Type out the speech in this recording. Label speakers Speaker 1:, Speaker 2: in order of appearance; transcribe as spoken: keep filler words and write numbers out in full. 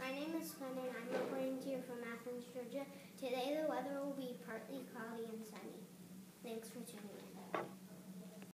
Speaker 1: My name is Quinn and I'm reporting to you from Athens, Georgia. Today the weather will be partly cloudy and sunny.